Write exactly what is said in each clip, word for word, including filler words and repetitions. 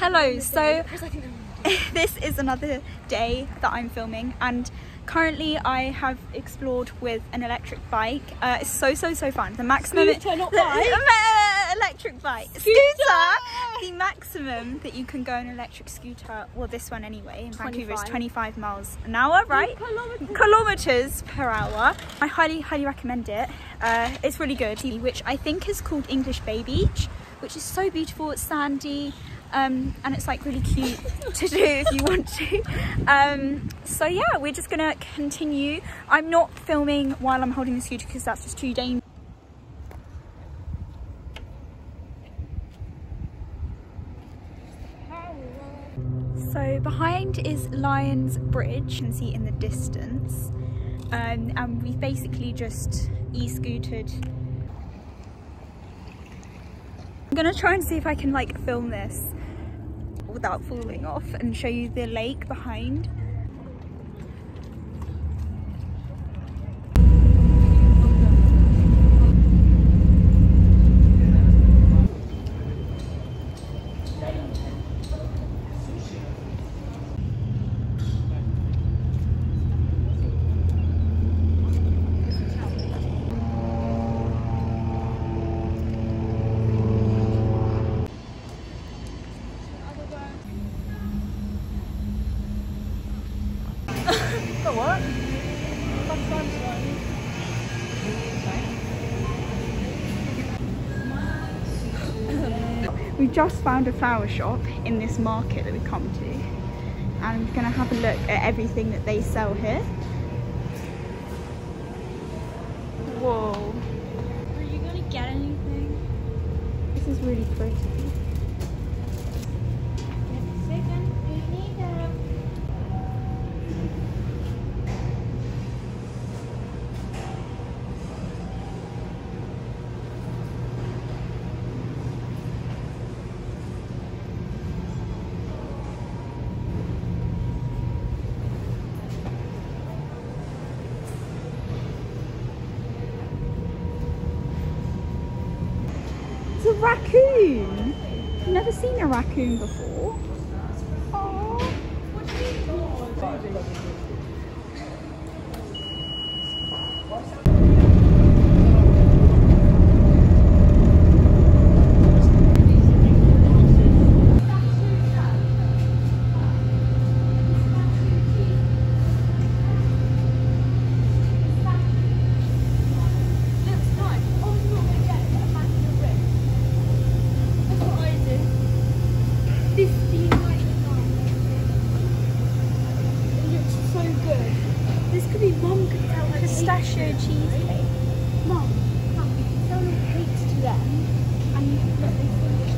Hello, so this is another day that I'm filming, and currently I have explored with an electric bike. Uh, it's so so so fun. The maximum Scooter, not the, bike. the, electric bike scooter. Scooter. The maximum that you can go on an electric scooter, well this one anyway, in Vancouver is twenty-five miles an hour, right? Kilometers. Kilometers per hour. I highly highly recommend it. Uh, it's really good, which I think is called English Bay Beach, which is so beautiful. It's sandy. Um, and it's like really cute to do if you want to. Um, so yeah, we're just gonna continue. I'm not filming while I'm holding the scooter because that's just too dangerous. So behind is Lions Bridge, you can see in the distance. Um, and we've basically just e-scootered. I'm gonna try and see if I can like film this without falling off and show you the lake behind. What? We've just found a flower shop in this market that we've come to, and we're gonna have a look at everything that they sell here. Whoa. Are you gonna get anything? This is really pretty. It's a raccoon! I've never seen a raccoon before. Aww. Pistachio cheesecake. Mom, come, sell me cakes to them and you can let them finish.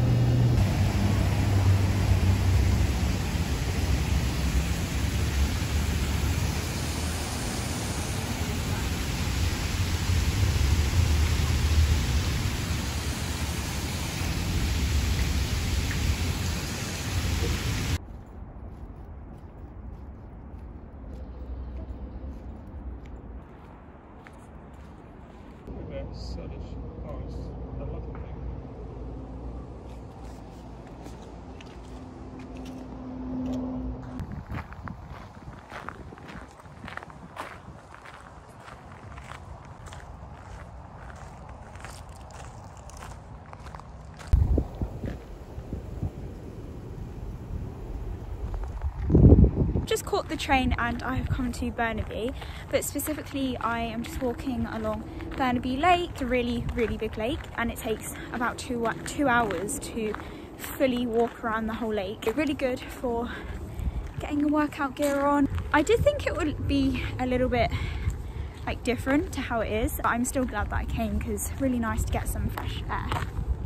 Just caught the train and I have come to Burnaby, but specifically I am just walking along Burnaby Lake, a really really big lake, and it takes about two two hours to fully walk around the whole lake. It's really good for getting your workout gear on. I did think it would be a little bit like different to how it is, but I'm still glad that I came because it's really nice to get some fresh air.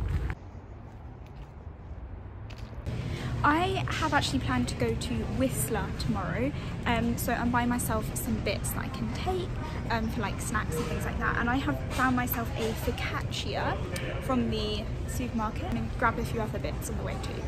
I have actually planned to go to Whistler tomorrow, um, so I'm buying myself some bits that I can take um, for like snacks and things like that, and I have found myself a focaccia from the supermarket and grab a few other bits on the way too.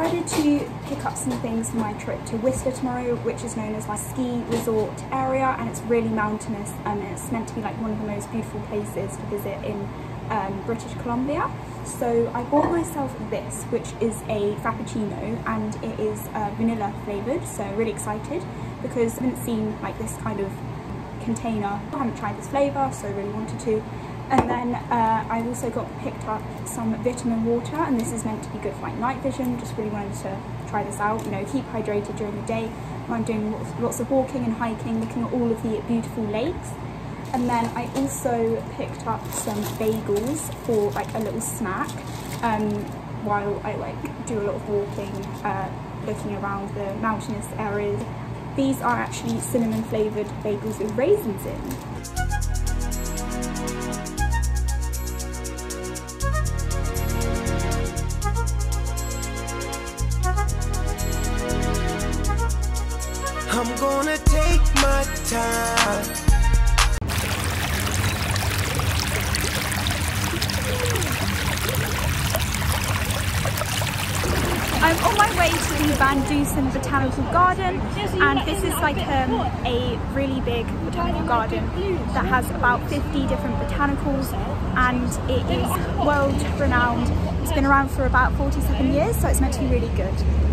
decided to pick up some things for my trip to Whistler tomorrow, which is known as my ski resort area, and it's really mountainous and it's meant to be like one of the most beautiful places to visit in um, British Columbia. So I bought myself this, which is a Frappuccino, and it is uh, vanilla flavoured, so really excited because I haven't seen like this kind of container. I haven't tried this flavour, so I really wanted to. And then uh, I also got picked up some vitamin water, and this is meant to be good for like night vision. Just really wanted to try this out, you know, keep hydrated during the day. I'm doing lots, lots of walking and hiking, looking at all of the beautiful lakes. And then I also picked up some bagels for like a little snack um, while I like do a lot of walking, uh, looking around the mountainous areas. These are actually cinnamon flavoured bagels with raisins in. I'm gonna take my time. I'm on my way to the Vandusen Botanical Garden, and this is like um, a really big botanical garden that has about fifty different botanicals, and it is world renowned. It's been around for about forty-seven years, so it's meant to be really good.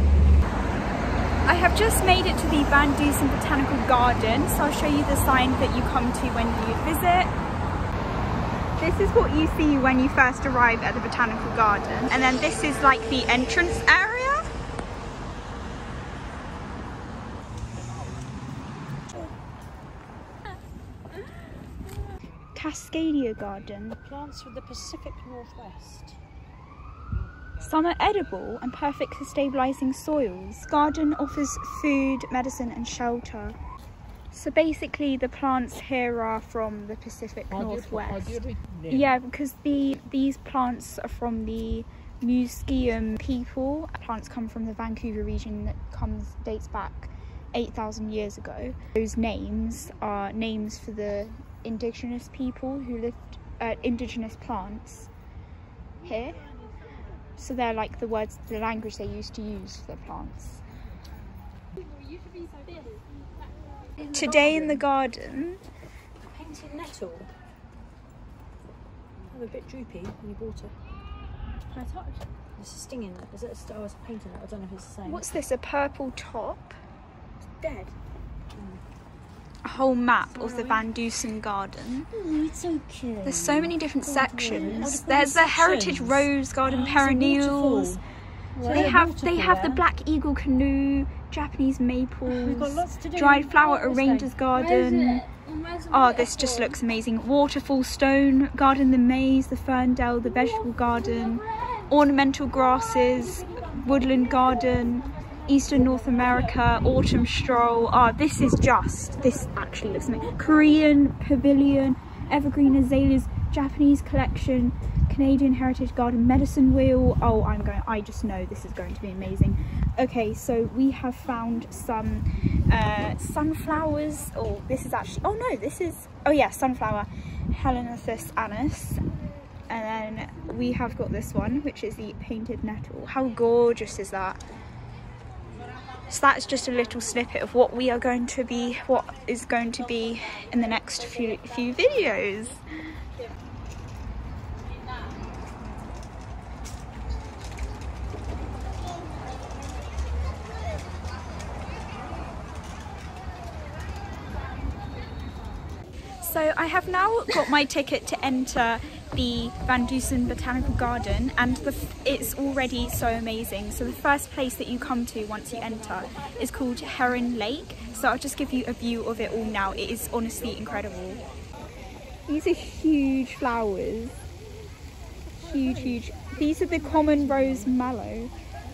I have just made it to the Vandusen Botanical Garden, so I'll show you the sign that you come to when you visit. This is what you see when you first arrive at the Botanical Garden, and then this is like the entrance area. Cascadia Garden. Plants from the Pacific Northwest. Some are edible and perfect for stabilising soils. Garden offers food, medicine and shelter. So basically the plants here are from the Pacific Northwest. Yeah, because the these plants are from the Musqueam people. Plants come from the Vancouver region that comes dates back eight thousand years ago. Those names are names for the indigenous people who lived, uh, indigenous plants here. So they're like the words, the language they used to use for the plants. Today in the garden. Painted nettle. I'm a bit droopy when you bought it. Can I touch? There's a sting in it. Is it a, oh, it's a paint in it. I don't know if it's the same. What's this, a purple top? It's dead. A whole map of the Vandusen garden. Oh, it's so cute. There's so many different Oh, sections. oh, There's the sections. heritage rose garden, Oh, perennials. Well, They there's a have they waterfall have the there. black eagle canoe, Japanese maples, We've got lots to do. dried flower Oh, arrangers so- garden. Oh, this just looks amazing. Waterfall stone garden, the maze, the ferndale, the vegetable garden, ornamental grasses, woodland garden, Eastern North America, autumn stroll. Oh, this is just, this actually looks amazing. Korean pavilion, evergreen azaleas, Japanese collection, Canadian heritage garden, medicine wheel. Oh, I'm going, I just know this is going to be amazing. Okay, so we have found some uh, sunflowers. Oh, this is actually, oh no, this is, oh yeah, sunflower, Helenithus anus. And then we have got this one, which is the painted nettle. How gorgeous is that? So that's just a little snippet of what we are going to be, what is going to be in the next few, few videos. So I have now got my ticket to enter the Vandusen Botanical Garden, and the, it's already so amazing. So the first place that you come to once you enter is called Heron Lake. So I'll just give you a view of it all now. It is honestly incredible. These are huge flowers. Huge, huge. These are the common rose mallow.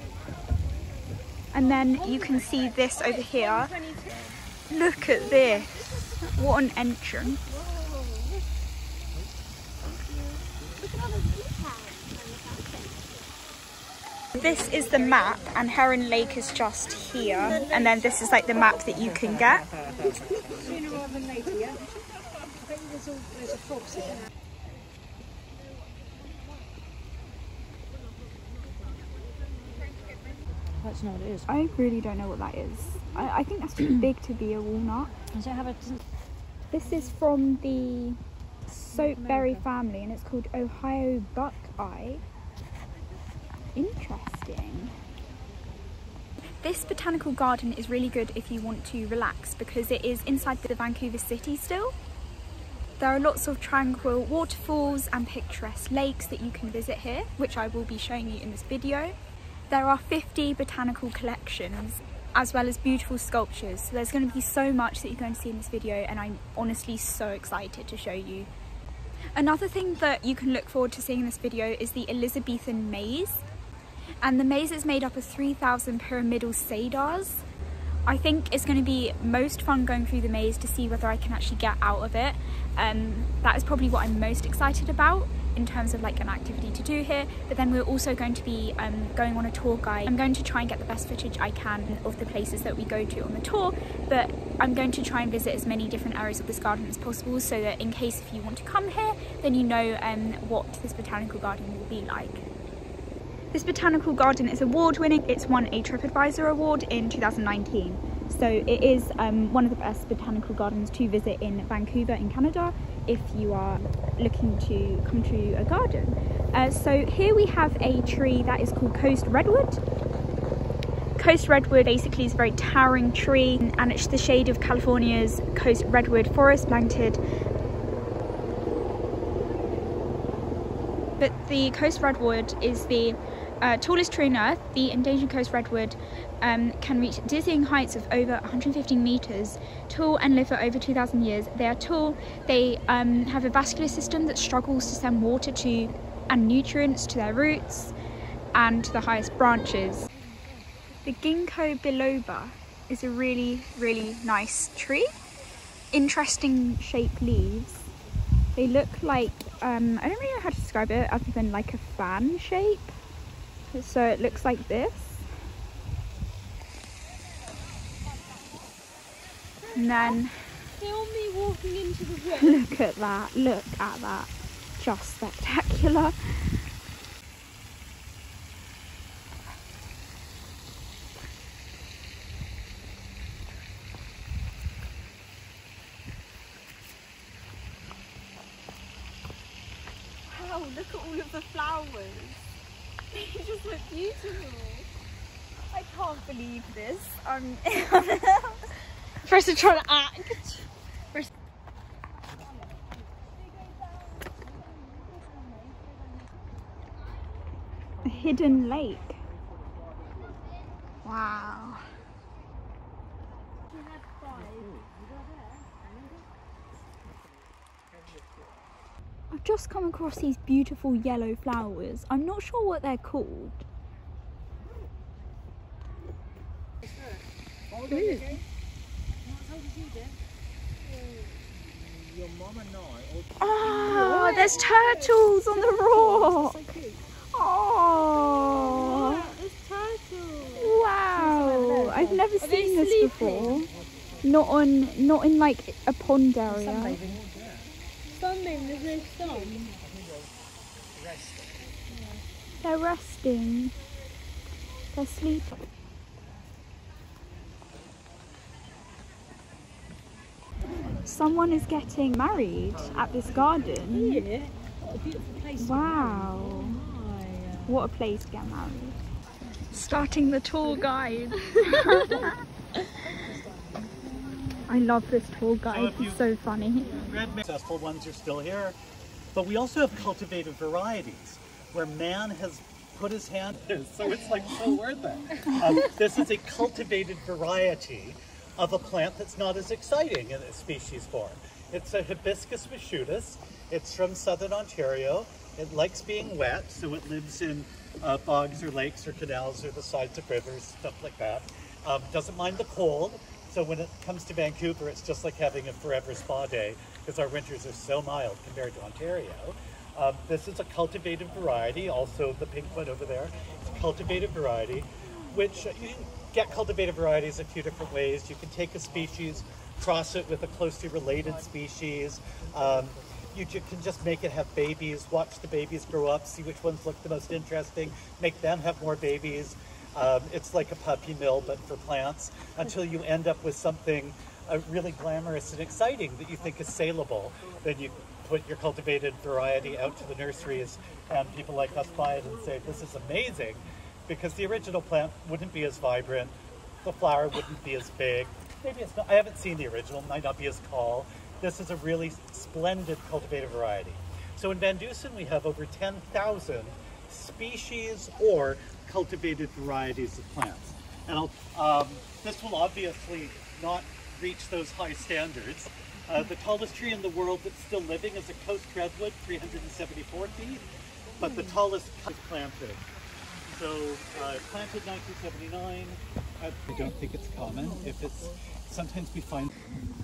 And then you can see this over here. Look at this. What an entrance. This is the map, and Heron Lake is just here, and then this is like the map that you can get. Sooner rather than later, yeah? I think there's a, there's a fox in there. like to know what it is. I really don't know what that is. I, I think that's too big to be a walnut. Does it have a... Doesn't... This is from the soapberry family and it's called Ohio Buckeye. Interesting. This botanical garden is really good if you want to relax because it is inside the Vancouver city still. There are lots of tranquil waterfalls and picturesque lakes that you can visit here, which I will be showing you in this video. There are fifty botanical collections as well as beautiful sculptures. So there's going to be so much that you're going to see in this video and I'm honestly so excited to show you. Another thing that you can look forward to seeing in this video is the Elizabethan maze. And the maze is made up of three thousand pyramidal cedars. I think it's going to be most fun going through the maze to see whether I can actually get out of it. Um, that is probably what I'm most excited about in terms of like an activity to do here. But then we're also going to be um, going on a tour guide. I'm going to try and get the best footage I can of the places that we go to on the tour, but I'm going to try and visit as many different areas of this garden as possible so that in case if you want to come here, then you know um, what this botanical garden will be like. This botanical garden is award winning. It's won a TripAdvisor award in two thousand nineteen. So it is um, one of the best botanical gardens to visit in Vancouver in Canada if you are looking to come to a garden. Uh, so here we have a tree that is called Coast Redwood. Coast Redwood basically is a very towering tree and it's the shade of California's Coast Redwood forest planted. But the Coast Redwood is the uh, tallest tree on Earth. The endangered Coast Redwood um, can reach dizzying heights of over one hundred fifteen meters tall and live for over two thousand years. They are tall, they um, have a vascular system that struggles to send water to and nutrients to their roots and to the highest branches. The ginkgo biloba is a really, really nice tree. Interesting shaped leaves. They look like, um, I don't really know how to describe it other than like a fan shape. So it looks like this. And then film me walking into the room. look at that, look at that. Just spectacular. Wow, look at all of the flowers. They just look beautiful. I can't believe this. Um, First I'm trying to act. First a hidden lake. Wow. I've just come across these beautiful yellow flowers. I'm not sure what they're called. Ooh. Oh, there's turtles on the rock. Oh, wow! I've never seen this before. Not on, not in like a pond area. Sunbathing, there's no sun. They're resting. They're sleeping. Someone is getting married at this garden. Yeah. What a beautiful place. Wow. What a place to get married. Starting the tour guide. I love this tour guide, it's so funny. Successful ones are still here, but we also have cultivated varieties where man has put his hand in, so it's like so worth it. Um, this is a cultivated variety of a plant that's not as exciting in its species form. It's a hibiscus moschutus. It's from southern Ontario. It likes being wet, so it lives in uh, bogs or lakes or canals or the sides of rivers, stuff like that. Um, doesn't mind the cold. So when it comes to Vancouver, it's just like having a forever spa day because our winters are so mild compared to Ontario. Um, this is a cultivated variety, also the pink one over there. It's a cultivated variety, which uh, you can get cultivated varieties a few different ways. You can take a species, cross it with a closely related species. Um, you can just make it have babies, watch the babies grow up, see which ones look the most interesting, make them have more babies. Um, it's like a puppy mill, but for plants, until you end up with something uh, really glamorous and exciting that you think is saleable. Then you put your cultivated variety out to the nurseries, and people like us buy it and say, this is amazing, because the original plant wouldn't be as vibrant, the flower wouldn't be as big. Maybe it's not, I haven't seen the original, might not be as tall. This is a really splendid cultivated variety. So in Vandusen, we have over ten thousand species or cultivated varieties of plants. And I'll, um, this will obviously not reach those high standards. Uh, the tallest tree in the world that's still living is a coast redwood, three hundred seventy-four feet, but the tallest is planted. So uh, planted nineteen seventy-nine. I don't think it's common. If it's, sometimes we find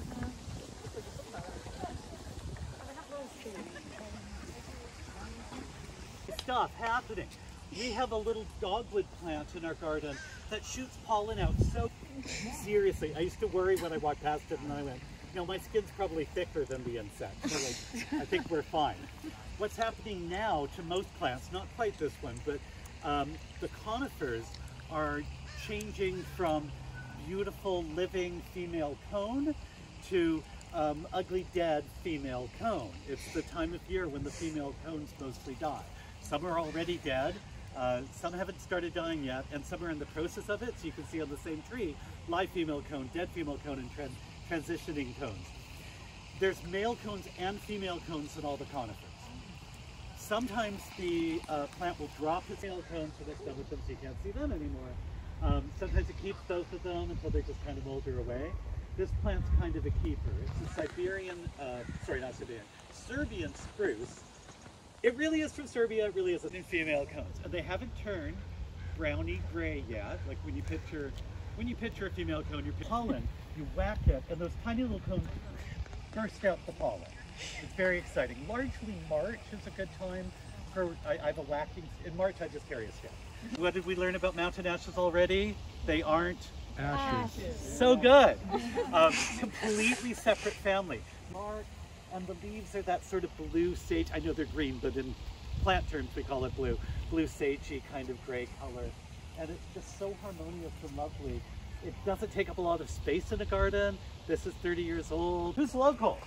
stuff happening. We have a little dogwood plant in our garden that shoots pollen out so seriously. I used to worry when I walked past it, and then I went, you know, my skin's probably thicker than the insect. So like, I think we're fine. What's happening now to most plants, not quite this one, but um, the conifers are changing from beautiful living female cone to um, ugly dead female cone. It's the time of year when the female cones mostly die. Some are already dead, uh, some haven't started dying yet, and some are in the process of it. So you can see on the same tree, live female cone, dead female cone, and trans transitioning cones. There's male cones and female cones in all the conifers. Sometimes the uh, plant will drop its male cones so that's done with them so you can't see them anymore. Um, sometimes it keeps both of them until they just kind of molder away. This plant's kind of a keeper. It's a Siberian, uh, sorry, not Siberian, Serbian spruce. It really is from Serbia, it really is in female cones. And they haven't turned browny gray yet. Like when you picture, when you picture a female cone, you're pollen, you whack it, and those tiny little cones burst out the pollen. It's very exciting. Largely March is a good time for, I, I have a whacking, in March I just carry a stick. What did we learn about mountain ashes already? They aren't Ashes. so good. Um, completely separate family. Mark, and the leaves are that sort of blue sage. I know they're green, but in plant terms we call it blue. Blue sagey kind of gray color. And it's just so harmonious and lovely. It doesn't take up a lot of space in a garden. This is thirty years old. Who's local?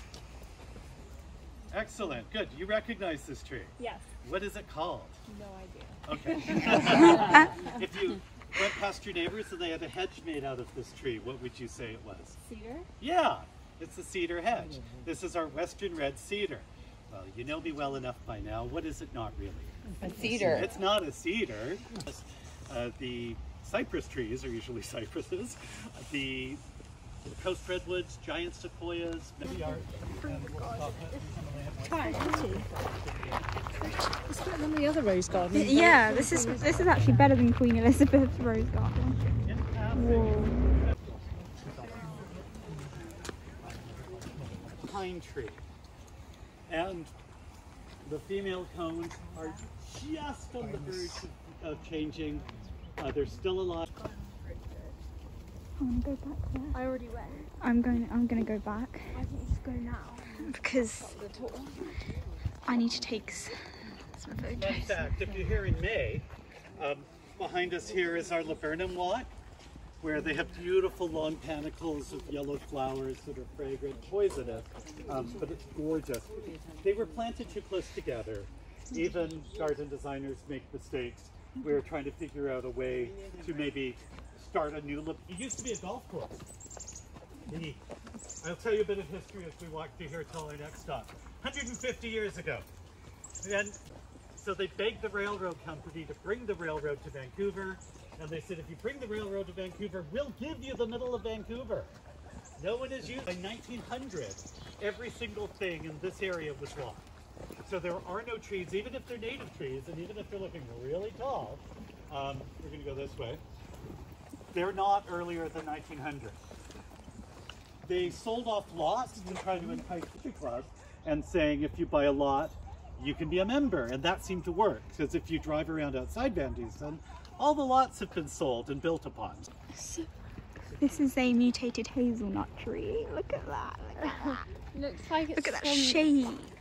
Excellent, good. You recognize this tree? Yes. What is it called? No idea. Okay. If you went past your neighbors and they had a hedge made out of this tree, what would you say it was? Cedar? Yeah, it's a cedar hedge. This is our western red cedar. Well, you know me well enough by now. What is it not really? A cedar. It's not a cedar. Uh, the cypress trees are usually cypresses. The coast redwoods, giant sequoias, maybe are. Quite pretty. It's better than the other rose garden. Yeah, this is this is actually better than Queen Elizabeth's rose garden. Whoa. Pine tree. And the female cones are just on the verge of, of changing. Uh, they're still alive. I want to go back there. I already went. I'm going. I'm going to go back I think you should go now. because I need to take s- some Fun photos. fact, if you're here in May, um, behind us here is our laburnum walk, where they have beautiful long panicles of yellow flowers that are fragrant, poisonous, um, but it's gorgeous. They were planted too close together. Even garden designers make mistakes. We were trying to figure out a way to maybe start a new look. It used to be a golf course. The, I'll tell you a bit of history as we walk through here till our next stop. one hundred fifty years ago. And so they begged the railroad company to bring the railroad to Vancouver. And they said, if you bring the railroad to Vancouver, we'll give you the middle of Vancouver. No one is used. By nineteen hundred, every single thing in this area was logged. So there are no trees, even if they're native trees, and even if they're looking really tall. Um, we're going to go this way. They're not earlier than nineteen hundred. They sold off lots to try to entice country clubs and saying if you buy a lot, you can be a member. And that seemed to work, because if you drive around outside Vandusen, all the lots have been sold and built upon. This is a mutated hazelnut tree. Look at that. Look at that. Looks like it's Look at that from shape.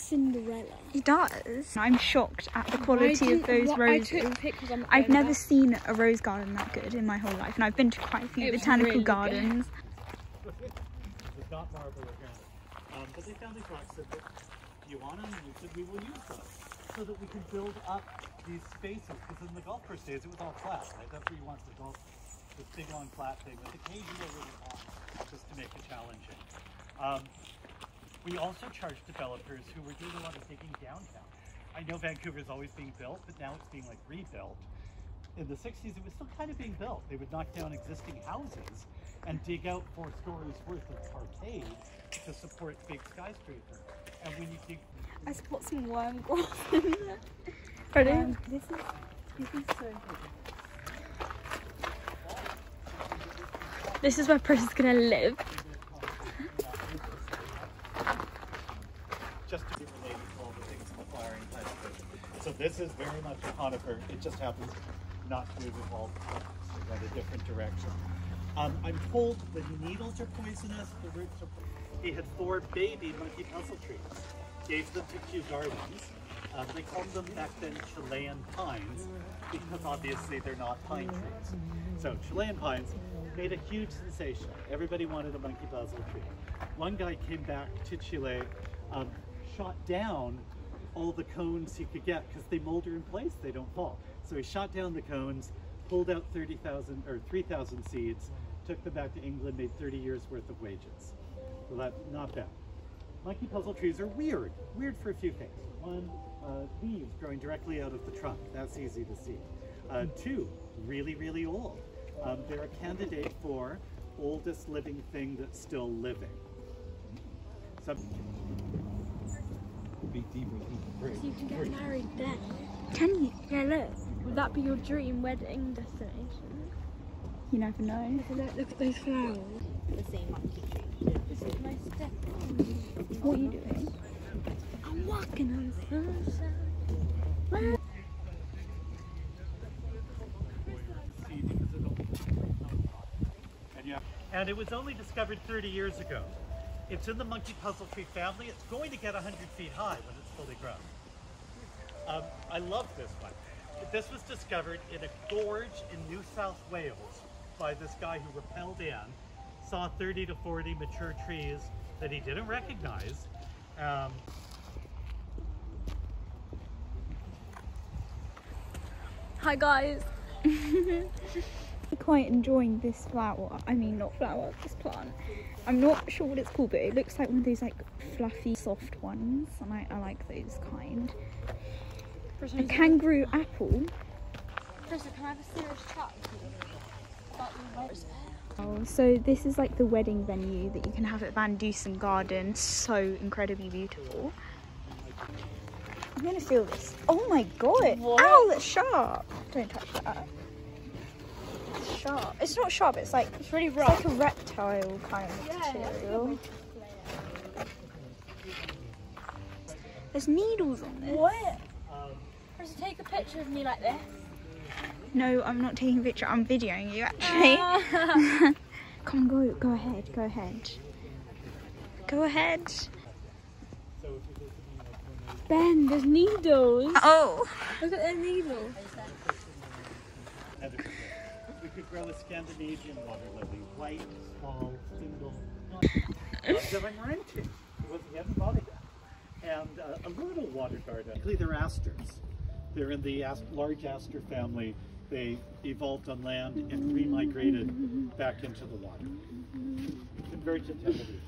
Cinderella. It does. I'm shocked at the quality of those what, roses. I took pictures on the I've phone never of seen a rose garden that good in my whole life, and I've been to quite a few It was botanical really gardens. It's not marble or granite. Um, but they found these rocks that you want them, and we said we will use them so that we can build up these spaces. Because in the golf course days, it was all flat, right? That's where you want the golf, this big long flat thing with occasional little off, just to make it challenging. Um, we also charged developers who were doing a lot of digging downtown. I know Vancouver is always being built, but now it's being like rebuilt. In the sixties, it was still kind of being built. They would knock down existing houses and dig out four stories worth of parkade to support big skyscraper. And when you dig, I spot some worm grass in there. Ready? Um, this is this is so good. This is where Chris is gonna live. just to be related to all the things in the flowering plant. So this is very much a conifer. It just happens not to move all the plants. They went a different direction. Um, I'm told the needles are poisonous, the roots are poisonous. He had four baby monkey puzzle trees. Gave them to Kew Gardens. Um, they called them back then Chilean pines because obviously they're not pine trees. So Chilean pines made a huge sensation. Everybody wanted a monkey puzzle tree. One guy came back to Chile, um, shot down all the cones he could get because they molder in place, they don't fall. So he shot down the cones, pulled out thirty thousand or three thousand seeds, took them back to England, made thirty years worth of wages. So that's not bad. Monkey puzzle trees are weird. Weird for a few things. One, uh, leaves growing directly out of the trunk. That's easy to see. Uh, two, really, really old. Um, they're a candidate for oldest living thing that's still living. Some be deeper, deeper. So you can get married then. Can you? Yeah, look. Would that be your dream wedding destination? You never know. Look, look at those flowers. The same monkey tree. This is my step. What are you doing? I'm walking on sunshine. And, yeah. and it was only discovered thirty years ago. It's in the monkey puzzle tree family. It's going to get one hundred feet high when it's fully grown. Um, I love this one. This was discovered in a gorge in New South Wales by this guy who rappelled in, saw thirty to forty mature trees that he didn't recognize. Um, Hi guys. Quite enjoying this flower. I mean, not flower, this plant. I'm not sure what it's called, but it looks like one of those like fluffy, soft ones, and I, I like those kind. A kangaroo apple. Krista, can I have a serious chat with you? Oh, so this is like the wedding venue that you can have at Vandusen Garden. So incredibly beautiful. I'm gonna feel this. Oh my god! What? Ow, that's sharp! Don't touch that. It's sharp. It's not sharp. It's like It's really it's rough. like a reptile kind of Yeah, material. There's needles on this. What? Krista, take a picture of me like this. No, I'm not taking a picture. I'm videoing you actually. Ah. Come on, go, go ahead, go ahead. Go ahead. Ben, there's needles. Oh. Look at the needles. we could grow a Scandinavian water lily, white, small, single, not that I'm renting. It wasn't yet bought it yet. And uh, a little water garden. Actually, they're asters. They're in the ast large aster family. They evolved on land and remigrated back into the water. Convergent evolution.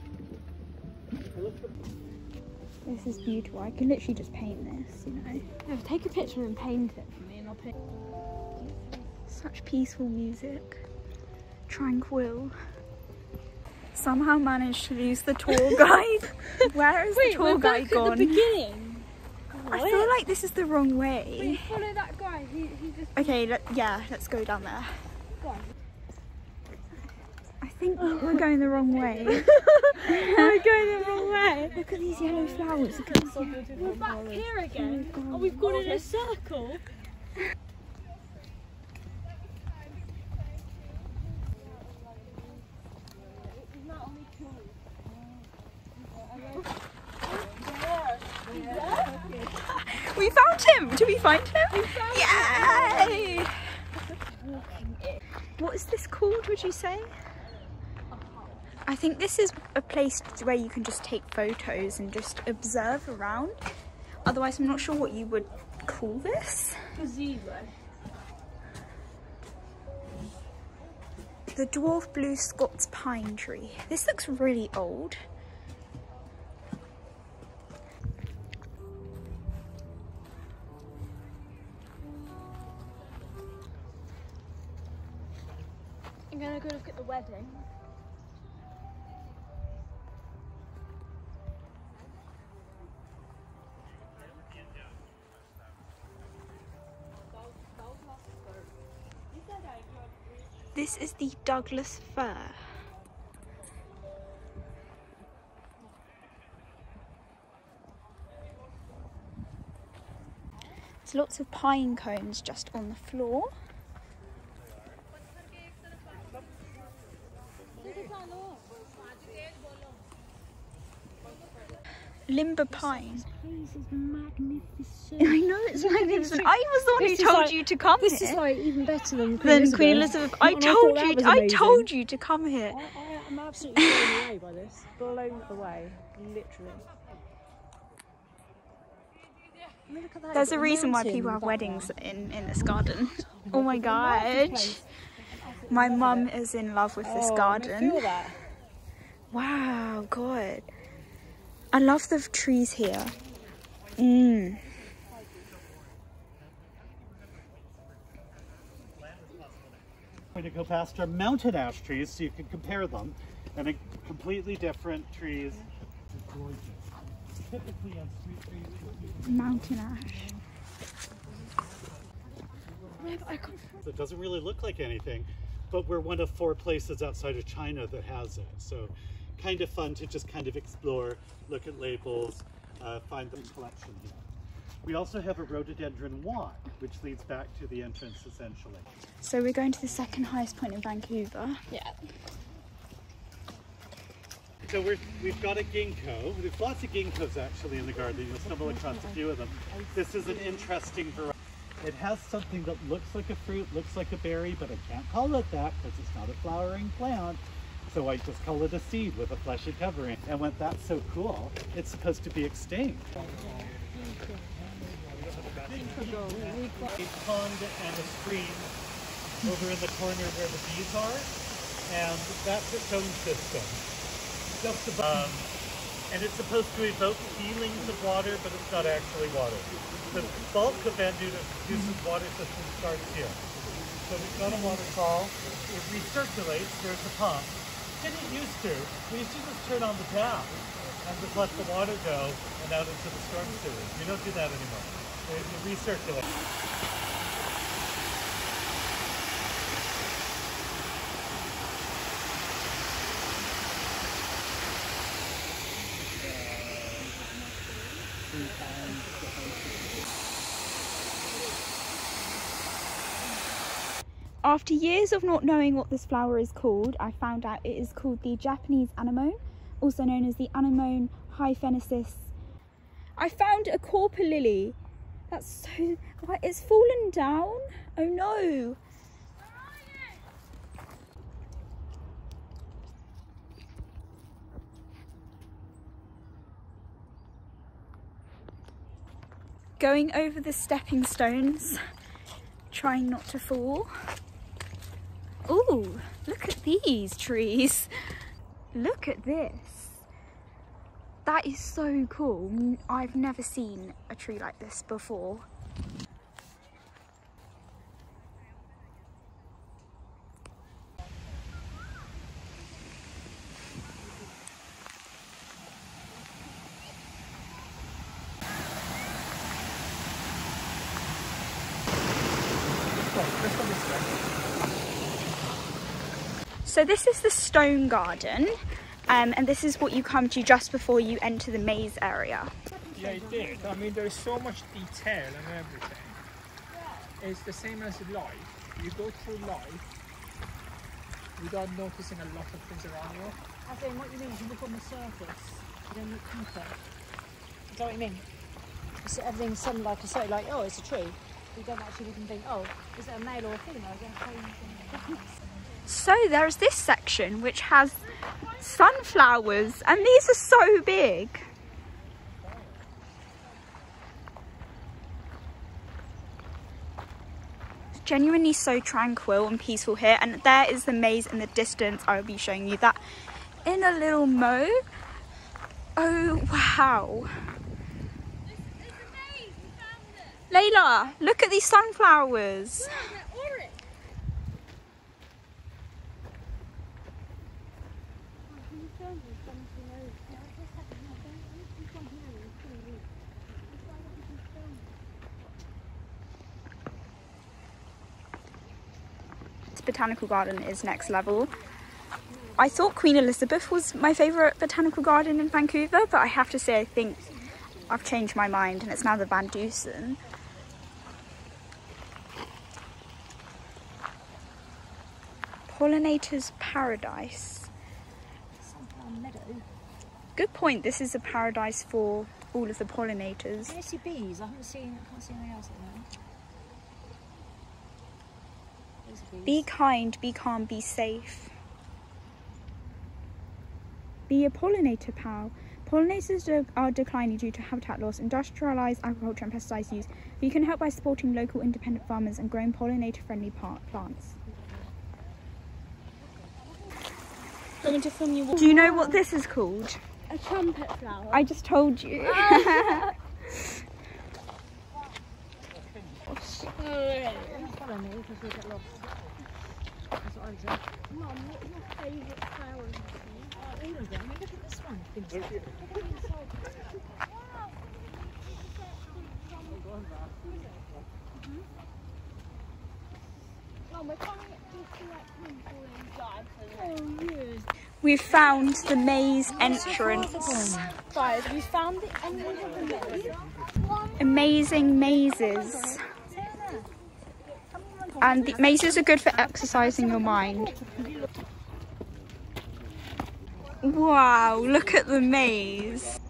This is beautiful. I can literally just paint this, you know. No, take a picture and paint it for me and I'll paint. Such peaceful music. Tranquil. Somehow managed to lose the tour guide. Where is Wait, the tour we're guide back gone? at the beginning. I feel like this is the wrong way. Wait, follow that guy. He, he just. Okay, let, yeah, let's go down there. Go on. I think we're going the wrong way. We're going the wrong way. Look at these yellow flowers. Look at these yellow We're back here again. Oh my God. And we've gone in a circle. found him! Did we find him? Yay! What is this called, would you say? I think this is a place where you can just take photos and just observe around. Otherwise, I'm not sure what you would call this. Gazebo. The dwarf blue Scots pine tree. This looks really old. I'm gonna go look at the wedding. This is the Douglas fir. There's lots of pine cones just on the floor. Limber pine. This place is magnificent. I know it's magnificent. I was the one This who is told like- you to come This here. is like even better than Queen Than Elizabeth. Queen Elizabeth. I And I thought told that you. was I amazing. told you to come here. I, I am absolutely blown away by this. Blown away, literally. I mean, look at that. There's You've a got reason why mountain people have back weddings there. in in this garden. Oh my Massive god. place. My mum is in love with this Oh, I garden. feel that. Wow, God. I love the trees here. Mm. We're going to go past our mountain ash trees so you can compare them. And a completely different trees. Gorgeous. Typically on street trees. Mountain ash. So it doesn't really look like anything, but we're one of four places outside of China that has it. So kind of fun to just kind of explore, look at labels, uh, find the collection here. We also have a rhododendron walk, which leads back to the entrance essentially. So we're going to the second highest point in Vancouver. Yeah. So we're, we've got a ginkgo. There's lots of ginkgos actually in the garden. You'll stumble across a few of them. This is an interesting variety. It has something that looks like a fruit, looks like a berry, but I can't call it that because it's not a flowering plant. So I just call it a seed with a fleshy covering. And when that's so cool, it's supposed to be extinct. A pond and a stream over in the corner where the bees are, and that's its own system. Just above. Um, and it's supposed to evoke feelings of water, but it's not actually water. The bulk of Vandusen's water system starts here. So we've got a waterfall, it recirculates, there's a pump. Didn't used to. We used to just turn on the tap and just let the water go and out into the storm sewers. We don't do that anymore. It, it recirculates. After years of not knowing what this flower is called, I found out it is called the Japanese anemone, also known as the anemone hyphaensis. I found a corper lily. That's so... What, it's fallen down? Oh no! Going over the stepping stones, trying not to fall. Ooh, look at these trees. Look at this. That is so cool. I've never seen a tree like this before. So this is the stone garden, um, and this is what you come to just before you enter the maze area. Yeah, it did. I mean, there is so much detail and everything. It's the same as life. You go through life without noticing a lot of things around you. I think what you mean is you look on the surface, you don't look deeper. Is that what you mean? It's, everything's some like a so like, oh, it's a tree. You don't actually even think, oh, is it a male or a female? You don't have anything. So there's this section which has sunflowers, and these are so big. It's genuinely so tranquil and peaceful here, and there is the maze in the distance. I will be showing you that in a little mo. Oh wow. Layla, look at these sunflowers. This botanical garden is next level. I thought Queen Elizabeth was my favourite botanical garden in Vancouver, but I have to say I think I've changed my mind and it's now the Vandusen. Pollinator's paradise. Sunflower meadow. Good point, this is a paradise for all of the pollinators. Can you see bees? I haven't seen, I can't see anything else at the moment. There's bees. Be kind, be calm, be safe. Be a pollinator, pal. Pollinators de are declining due to habitat loss, industrialised agriculture and pesticides use. But you can help by supporting local independent farmers and growing pollinator-friendly plants. I'm going to film you. Do you know what this is called? A trumpet flower. I just told you. Follow me because we'll get lost. That's what I would say. Mum, what's your favourite flower? Oh, all of them. Look at this one. Mum, we're trying to get to like people inside. Oh, yes. We've found the maze entrance. Guys, we found the entrance of the maze. Amazing mazes. And the mazes are good for exercising your mind. Wow, look at the maze.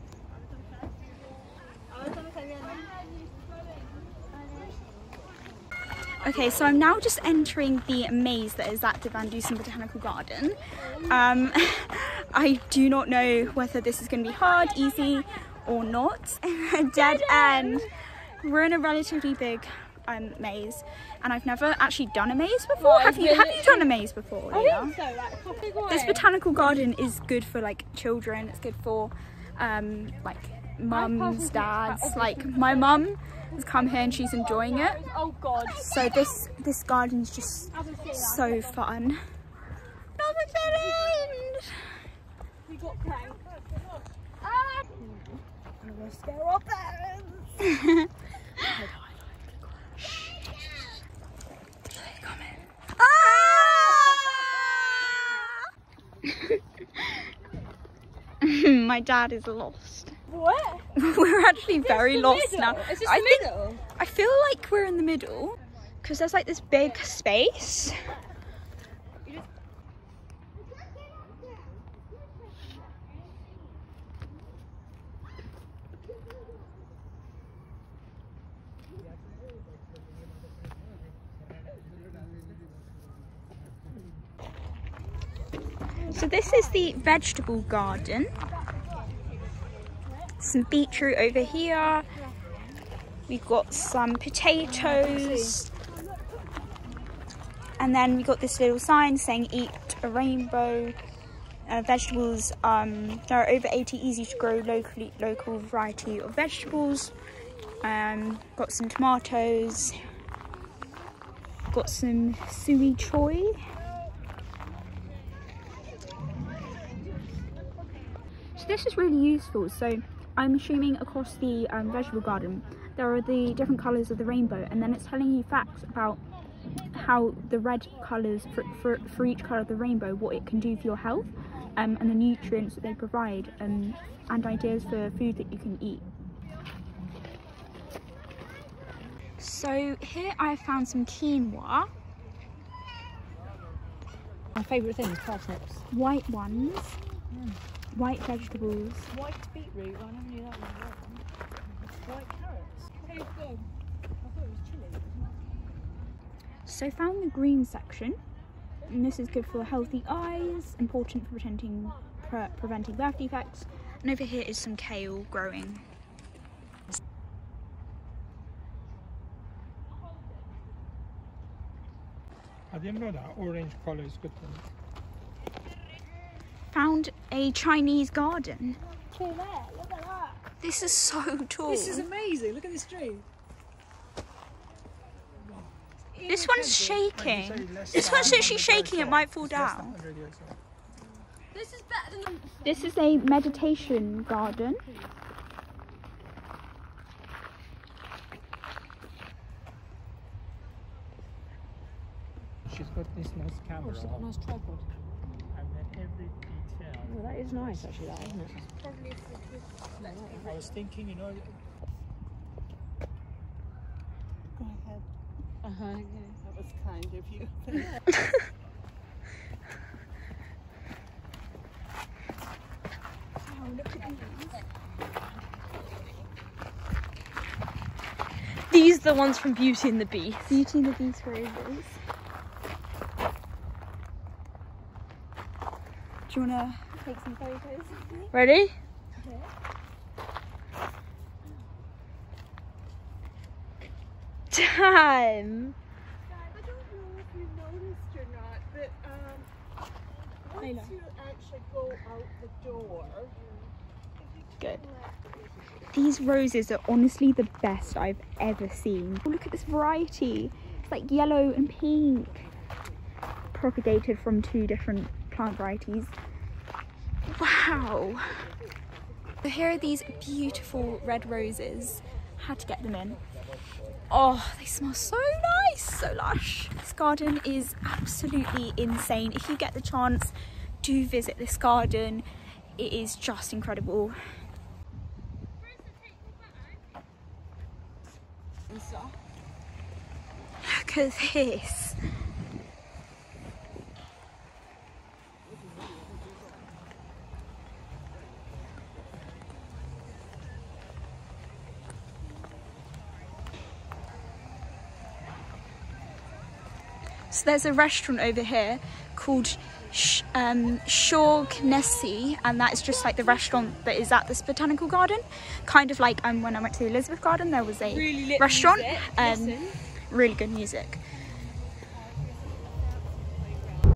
Okay, so I'm now just entering the maze that is at the Vandusen Botanical Garden. Um, I do not know whether this is going to be hard, easy, or not. Dead end. We're in a relatively big um, maze, and I've never actually done a maze before. No, have you? Have you done a maze before? I Leah? think so, like proper way. This botanical garden is good for like children. It's good for um, like mums, dads. Like my mum has come here and she's enjoying it. Oh god. So this this garden's just so fun. Another dead end. We got pranked. Ah! I'm gonna scare our parents. My dad is lost. What? We're actually very the lost middle. now. Is this I the think, middle? I feel like we're in the middle because there's like this big space. So this is the vegetable garden. Some beetroot over here. We've got some potatoes. And then we got this little sign saying eat a rainbow. Uh, vegetables, um, there are over eighty easy to grow locally local variety of vegetables. Um, got some tomatoes. Got some sui choy. This is really useful. So I'm assuming across the um, vegetable garden there are the different colours of the rainbow, and then it's telling you facts about how the red colours for, for, for each colour of the rainbow, what it can do for your health, um, and the nutrients that they provide, um, and ideas for food that you can eat. So here I have found some quinoa. My favourite thing is parsnips. White ones. Mm. White vegetables. White beetroot, I never knew that was a white one. White carrots. So found the green section, and this is good for healthy eyes, important for preventing, pre preventing birth defects. And over here is some kale growing. I didn't know that orange colour is good for me. Found a Chinese garden. Okay, there, look at that. This is so tall. This is amazing. Look at this tree. This one's shaking. This one's actually shaking. It might fall down. This is better than the... This is a meditation garden. She's got this nice camera. Oh, she's got a nice tripod. And then every detail. Oh, that is nice actually, that, isn't it? Probably for I was thinking, you know. Go ahead. Uh-huh, okay. That was kind of you. Oh, look at these. These are the ones from Beauty and the Beast. Beauty and the Beast roses. Do you want to take some photos? Ready? Yeah. Time. I don't know if you noticed or not, but um, once you actually go out the door, Good. These roses are honestly the best I've ever seen. Oh, look at this variety. It's like yellow and pink. Propagated from two different plant varieties. Wow. So here are these beautiful red roses. Had to get them in. Oh, they smell so nice, so lush. This garden is absolutely insane. If you get the chance, do visit this garden. It is just incredible. Look at this. So there's a restaurant over here called Sh um, Shaughnessy, and that is just like the restaurant that is at this botanical garden. Kind of like um, when I went to the Elizabeth Garden, there was a Really lit restaurant. music. Um, Listen. really good music.